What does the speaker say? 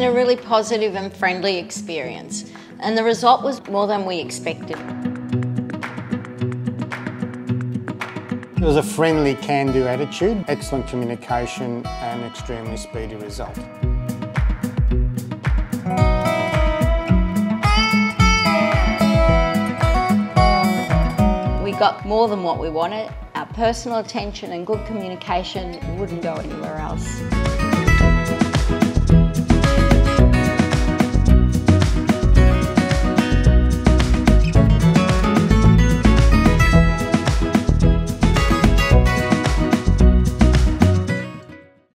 been a really positive and friendly experience, and the result was more than we expected. It was a friendly, can-do attitude, excellent communication and extremely speedy result. We got more than what we wanted. Our personal attention and good communication wouldn't go anywhere else.